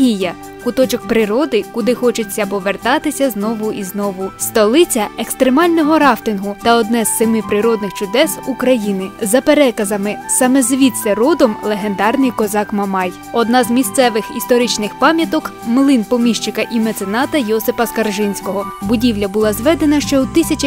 Мегія – куточок природи, куди хочеться повертатися знову і знову. Столиця екстремального рафтингу та одне з 7 природних чудес України. За переказами, саме звідси родом легендарний козак Мамай. Одна з місцевих історичних пам'яток – млин поміщика і мецената Йосипа Скаржинського. Будівля була зведена ще у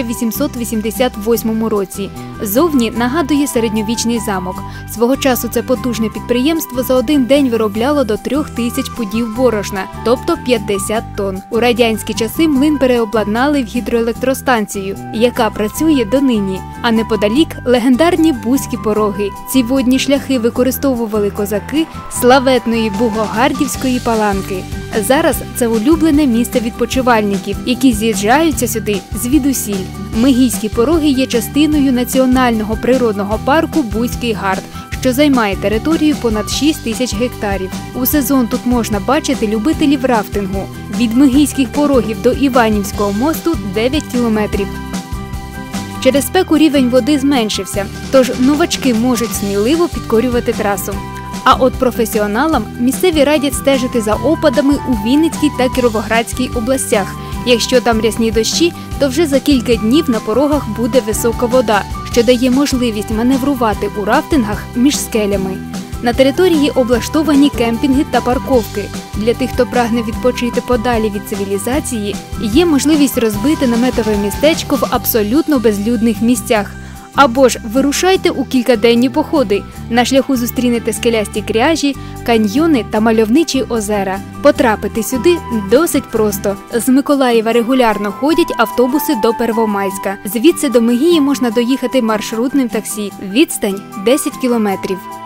1888 році. Зовні нагадує середньовічний замок. Свого часу це потужне підприємство за один день виробляло до 3000 пудів борошна, тобто 50 тонн. У радянські часи млин переобладнали в гідроелектростанцію, яка працює донині. А неподалік – легендарні Бузькі пороги. Ці водні шляхи використовували козаки славетної Бугогардівської паланки. Зараз це улюблене місце відпочивальників, які з'їжджаються сюди звідусіль. Мегійські пороги є частиною національного природного парку Бузький Гард, що займає територію понад 6000 гектарів. У сезон тут можна бачити любителів рафтингу. Від Мегійських порогів до Іванівського мосту 9 кілометрів. Через спеку рівень води зменшився, тож новачки можуть сміливо підкорювати трасу. А от професіоналам місцеві радять стежити за опадами у Вінницькій та Кіровоградській областях. Якщо там рясні дощі, то вже за кілька днів на порогах буде висока вода, що дає можливість маневрувати у рафтингах між скелями. На території облаштовані кемпінги та парковки. Для тих, хто прагне відпочити подалі від цивілізації, є можливість розбити наметове містечко в абсолютно безлюдних місцях. Або ж вирушайте у кількаденні походи. На шляху зустрінете скелясті кряжі, каньйони та мальовничі озера. Потрапити сюди досить просто. З Миколаєва регулярно ходять автобуси до Первомайська. Звідси до Мегії можна доїхати маршрутним таксі. Відстань – 10 кілометрів.